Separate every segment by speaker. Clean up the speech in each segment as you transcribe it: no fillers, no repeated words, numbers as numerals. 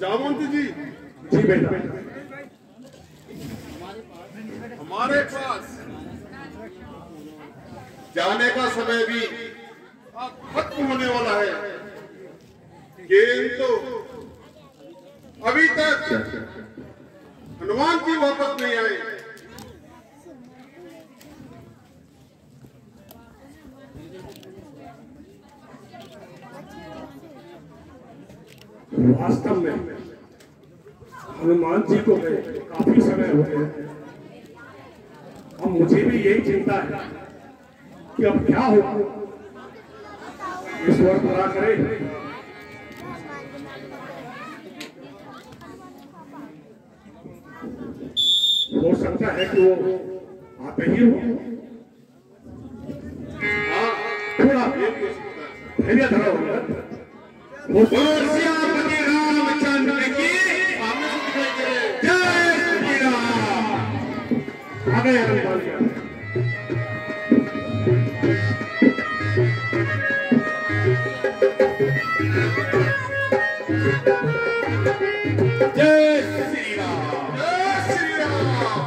Speaker 1: जामवंती जी।
Speaker 2: जी बेटा।
Speaker 1: हमारे पास जाने का समय भी अब खत्म होने वाला है, किंतु अभी तक हनुमान जी वापस नहीं आए।
Speaker 2: वास्तव में हनुमान जी को गए काफी समय हो गया। अब मुझे भी यही चिंता है कि अब क्या होगा। ईश्वर बुरा करे। हो सकता है कि वो आते ही हो। थोड़ा धैर्य धरा होगा।
Speaker 1: श्रीपति रामचंद्र की जय श्री राम।
Speaker 2: आ गए हनुमान जी।
Speaker 1: जय श्री राम। जय श्री राम।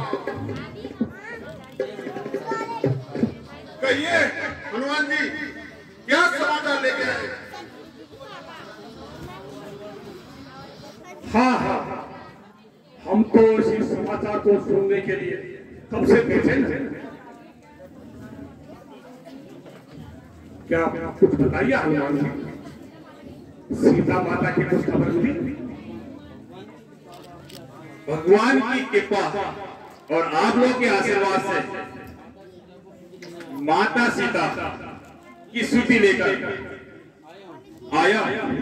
Speaker 1: कहिए हनुमान जी, क्या समाचार लेके आए?
Speaker 2: हाँ, हम तो इसी समाचार को सुनने के लिए कब से बेचैन हैं। क्या आप कुछ बताइए हनुमान जी, सीता माता की कुछ खबर मिली?
Speaker 1: भगवान की कृपा और आप लोग के आशीर्वाद से माता सीता की सूची लेकर आया।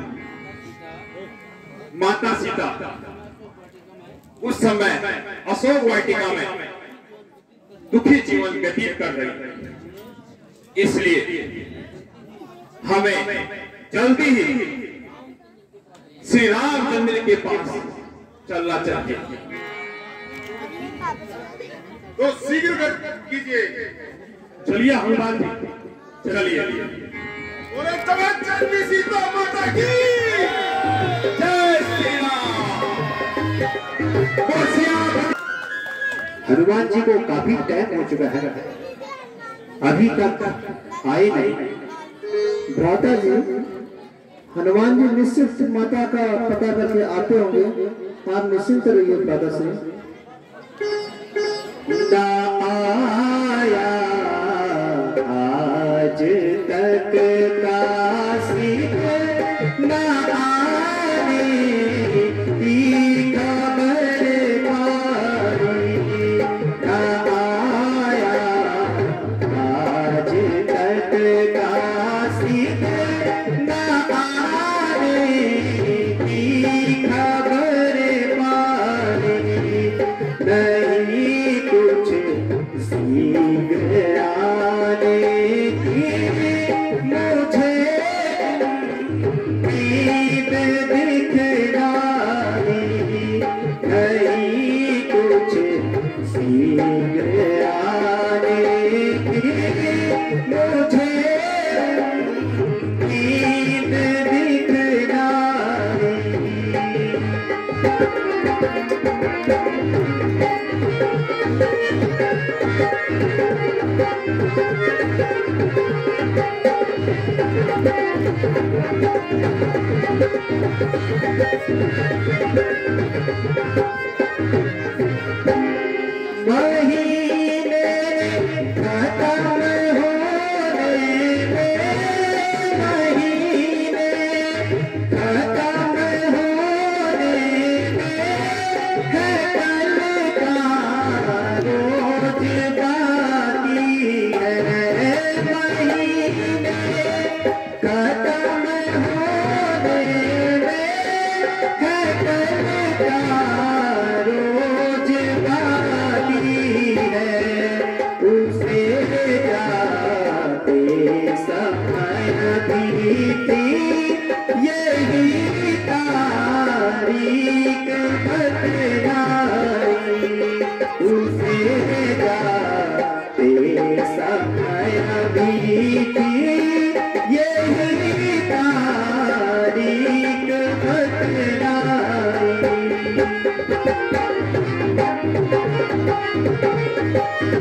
Speaker 1: माता सीता उस समय अशोक वाटिका में दुखी जीवन व्यतीत कर रही है, इसलिए हमें जल्दी ही श्री रामचंद्र के पास चलना चाहिए। तो शीघ्र कीजिए।
Speaker 2: चलिए हनुमान जी,
Speaker 1: चलिए। बोले चमत्कारी सीता माता की जय श्री राम।
Speaker 3: हनुमान जी को काफी टाइम हो चुका है, अभी तक आए नहीं। भ्राता जी, हनुमान जी निश्चित माता का पता करके आते होंगे, आप निश्चिंत रहिए भ्राता से। ना आया आज तक काशी में, ना आने की खबर पाई, ना आया आज तक काशी में, ना आने की खबर पाई, नहीं कुछ शीघ्र आने की मुझे नींद दिखलाई, नहीं कुछ शीघ्र आने की मुझे नींद दिखलाई। महीने खत्म होने में, महीने खत्म होने में, है कल का रोज बाकी है। महीने खत्म होने में, है कल का रोज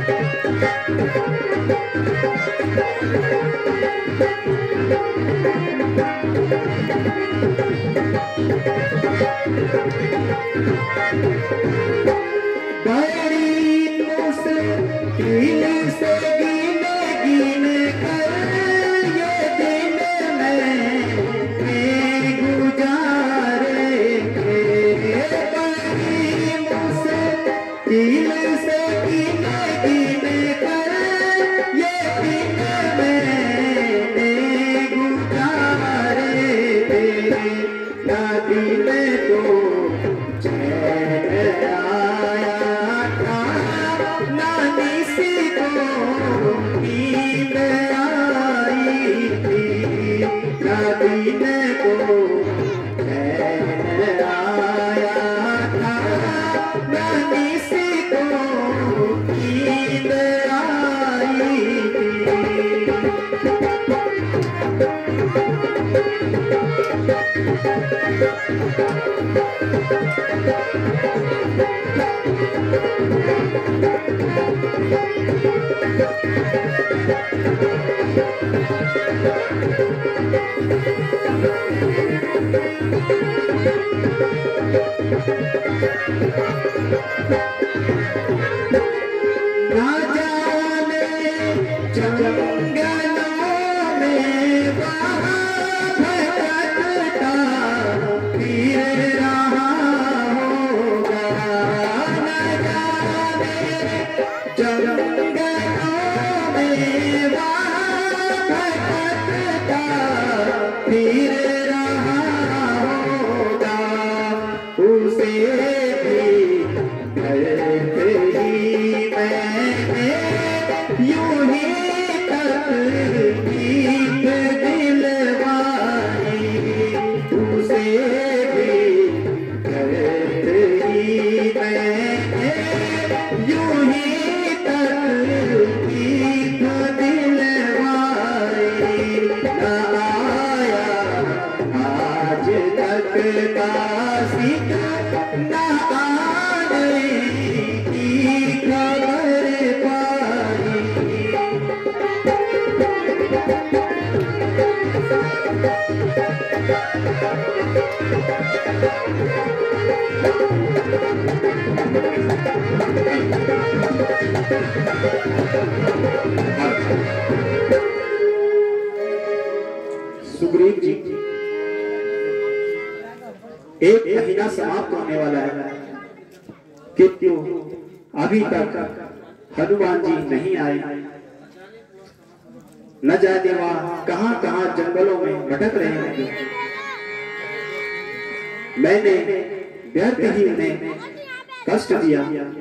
Speaker 3: सुग्रीव जी, एक महीना समाप्त होने वाला है, किंतु अभी तक हनुमान जी नहीं आए। न जाने वहां कहां कहां जंगलों में भटक रहे होंगे। मैंने व्यर्थ ही उन्हें कष्ट दिया।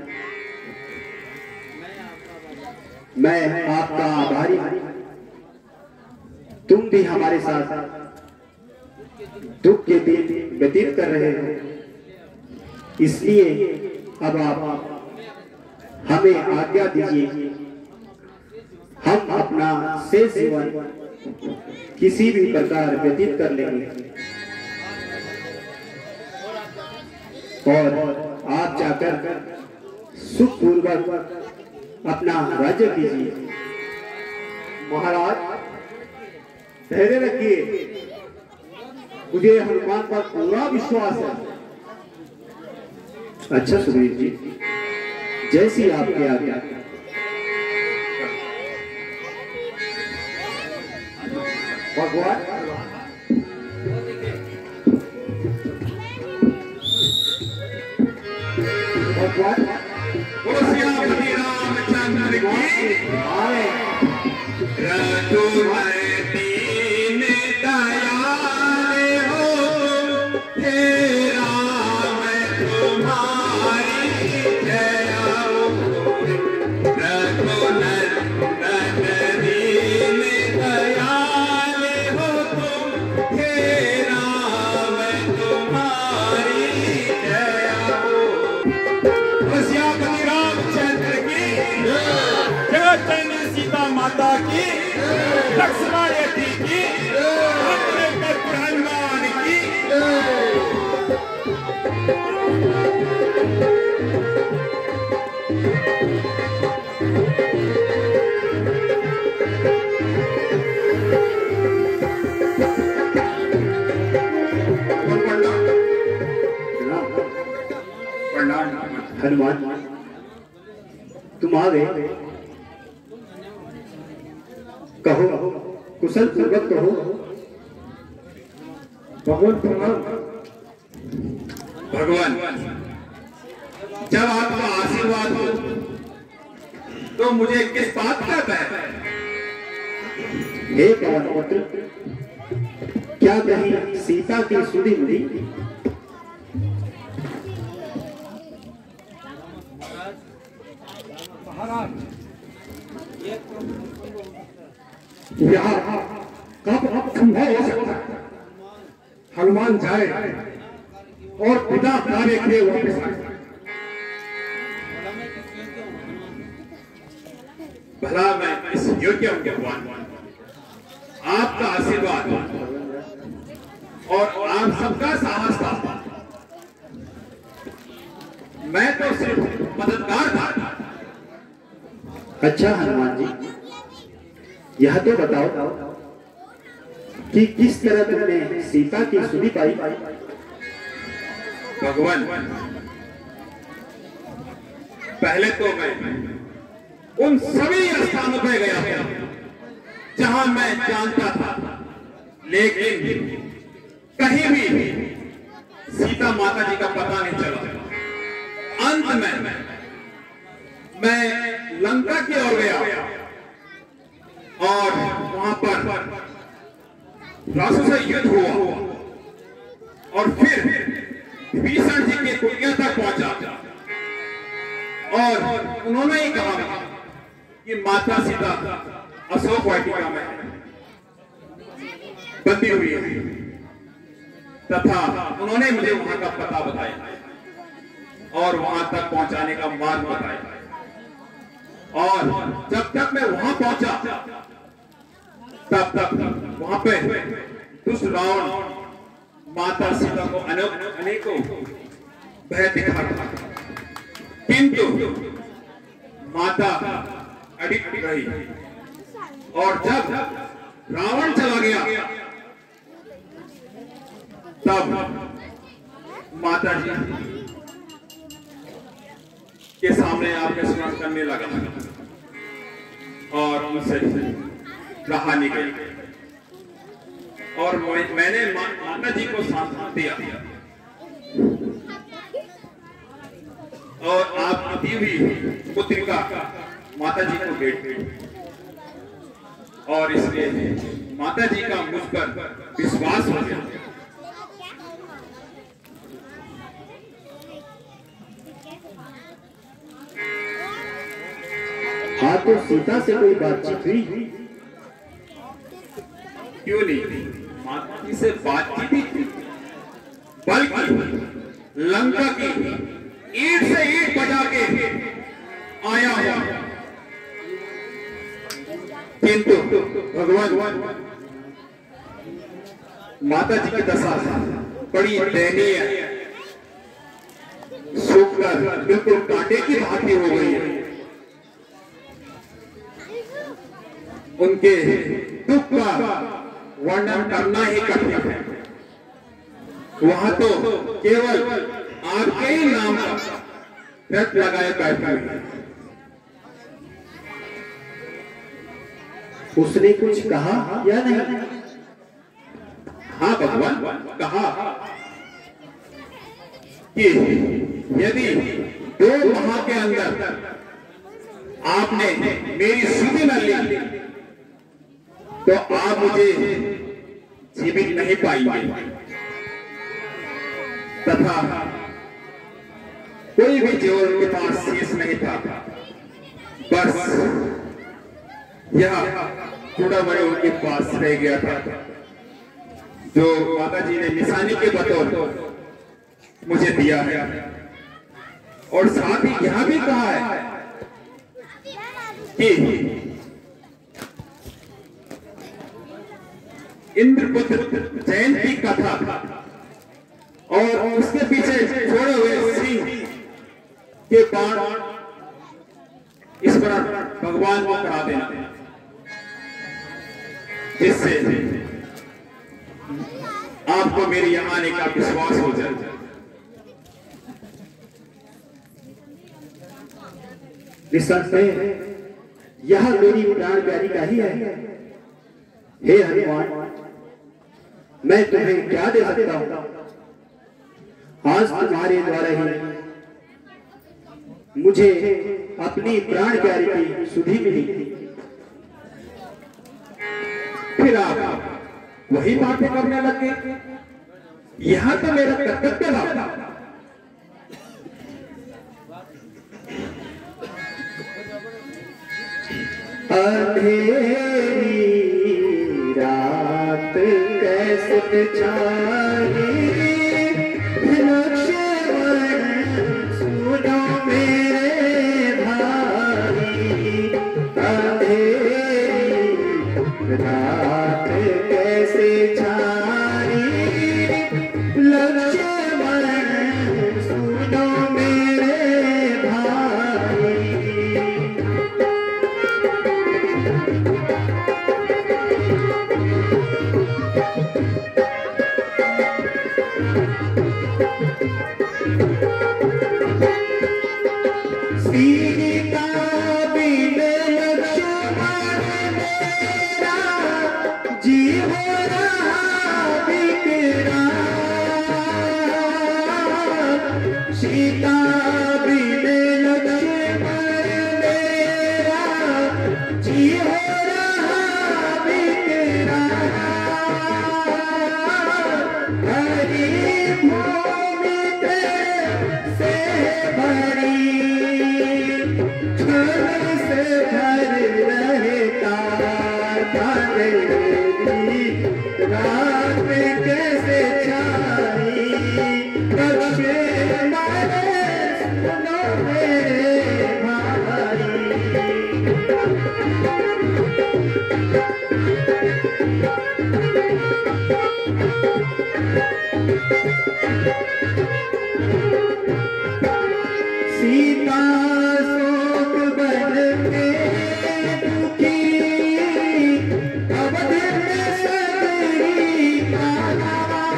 Speaker 3: मैं आपका आभारी हूं। तुम भी हमारे साथ दुख के दिन व्यतीत कर रहे हो, इसलिए अब आप हमें आज्ञा दीजिए। हम अपना शेष जीवन किसी भी प्रकार व्यतीत कर लेंगे और आप जाकर सुखपूर्वक अपना राज्य कीजिए।
Speaker 2: महाराज धैर्य रखिए, मुझे हनुमान पर पूरा विश्वास है।
Speaker 3: अच्छा सुग्रीव जी, जैसी आपकी आज्ञा।
Speaker 2: भगवान भगवान
Speaker 1: श्री रामचंद्र की रघुपति ने दयाल हो, हे राम तुम्हारी जय हो। रघुनंदन दीन दयाल हो तुम, हे राम तुम्हारी जय हो। श्यामली रामचंद्र की जगत सीता माता की, लक्ष्मण यति की, हनुमान की।
Speaker 3: हनुमान तुम आ गए, कहो कुशल पूर्वक कहो।
Speaker 2: भगवान प्रणाम।
Speaker 1: भगवान, जब आपका आशीर्वाद हो तो मुझे किस बात का भय?
Speaker 3: हे पवन पुत्र, क्या कहीं सीता की सुधी मुड़ी?
Speaker 2: यहाँ कब अब संभव हो सकता है हनुमान जाए और पिता कार्य किए वापस आए?
Speaker 1: भला मैं इस योग्य हूं भगवान, आपका आशीर्वाद और आप सबका साहस था, मैं तो सिर्फ मददगार था।
Speaker 3: अच्छा हनुमान जी, यह तो बताओ कि किस तरह तुमने सीता की सुधी पाई?
Speaker 1: भगवान, पहले तो मैं उन सभी स्थानों पर गया था जहां मैं जानता था, लेकिन कहीं भी सीता माता जी का पता नहीं चला। अंत में मैं लंका की ओर गया और वहां पर रासु से युद्ध हुआ और फिर विभीषण जी के कुटिया तक पहुंचा और उन्होंने ही कहा कि माता सीता अशोक वाटिका में बंदी हुई है, तथा उन्होंने मुझे वहां का पता बताया और वहां तक पहुंचाने का मार्ग बताया। और जब तक मैं वहां पहुंचा तब तक वहां पे दुष्ट रावण माता सीता को अनेकों भय दिखाता, किंतु माता अडिग रही। और जब रावण चला गया तब माता जी के सामने आके स्मरण करने लगा और उनसे रहा नहीं गई। और मैंने माता जी को सांत्वना दिया और आपकी दी हुई पुत्रिका माता जी को भेंट की, और इसलिए माता जी का मुझ पर विश्वास हो गया।
Speaker 3: हाँ, तो सीता से कोई बातचीत हुई?
Speaker 1: क्यों नहीं, माता जी से बातचीत ही थी, बल्कि लंका की ईंट से ईंट बजा के आया हुआ। किंतु भगवान, माता जी की दशा बड़ी दयनीय है, सूखकर बिल्कुल कांटे की भांति हो गई है। उनके दुख का वर्णन करना ही कठिन है। वहां तो केवल आपके ही नाम का रट लगाए बैठे हैं।
Speaker 3: उसने कुछ कहा या नहीं?
Speaker 1: हाँ भगवान, कहा कि यदि 2 माह के अंदर आपने मेरी सुधि न ली तो आप मुझे जीवित नहीं पाएंगे, तथा कोई भी जीवन उनके पास शेष नहीं था। बस यह थोड़ा बड़े उनके पास रह गया था, जो माता जी ने निशानी के बतौर मुझे दिया है। और साथ ही यह भी कहा है कि इंद्रपुत्र जयंत की कथा और उसके पीछे छोड़े हुए सिंह के बाण इस पर भगवान को करा देना, जिससे आपको मेरे यहां आने का विश्वास हो जाए।
Speaker 3: निसंदेह यह मेरी प्राण प्यारी का ही है। हे हनुमान, मैं तुम्हें क्या दे सकता हूं? आज तुम्हारे द्वारा ही मुझे अपनी प्राण प्यारी की सुधि मिली।
Speaker 2: फिर आप वही बातें करने लगे। यहां तो मेरा कर्तव्य था।
Speaker 3: अंधेरी रात कैसे छाई, लक्ष्मण सुनो मेरे भाई। अंधेरी रात कैसे छाई, लक्ष्मण सुनो मेरे भाई। सीता बिन लक्ष्मण मेरा जीव रहा बिकरार। सीता बिन लक्ष्मण मेरा जीव रहा बिकरार। हरि भूमि से भरी से भर रहता रात कैसे छाई, लक्ष्मण सुनो मेरे भाई। सीता शोक बन में दुखी, अवध में सगरी काला।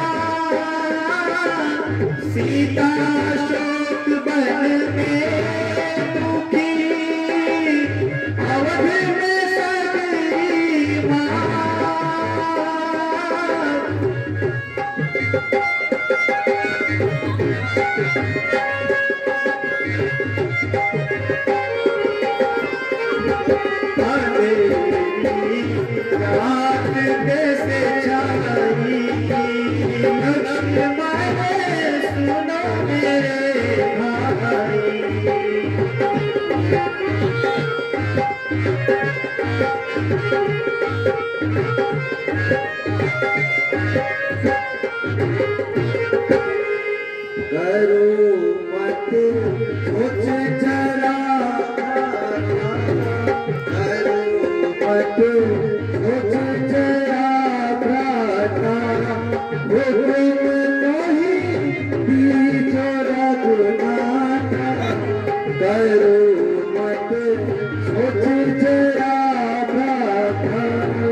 Speaker 3: सीता शोक बन में दुखी, अवध में सगरी माँ। रात कैसे छाई, लक्ष्मण सुनो मेरे भाई। करो मत सोच जरा, करो मत सोच जरा प्रार्थना। हुक्म नहीं बीचो रघुनाथा, करो मत सोच जरा प्रार्थना।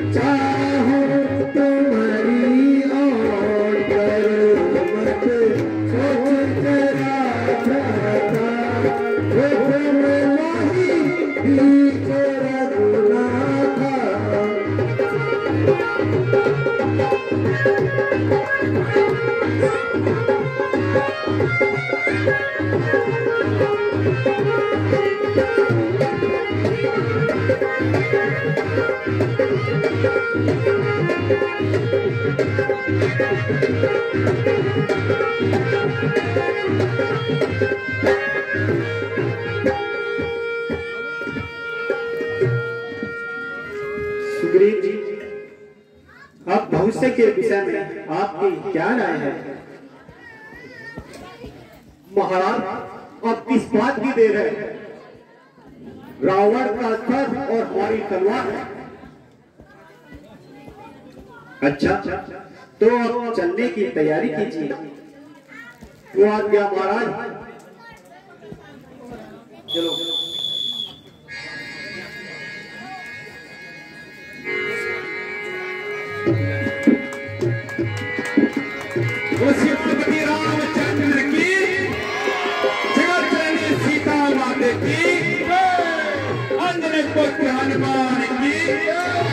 Speaker 3: चाहो तुम्हारी और करो मत सोच करा जाता वो तुम नहीं बीच रघुनाथ सुग्रीव जी, आप भविष्य के विषय में आपकी क्या राय है? महाराज, आप किस बात की देर है? रावण का सर और हमारी तलवार है। अच्छा, तो आप चलने की तैयारी कीजिए। तो आज्ञा महाराज। चलो।
Speaker 1: श्रीपति रामचंद्र की, जगत जननी सीता माता की, अंजनी पुत्र हनुमान की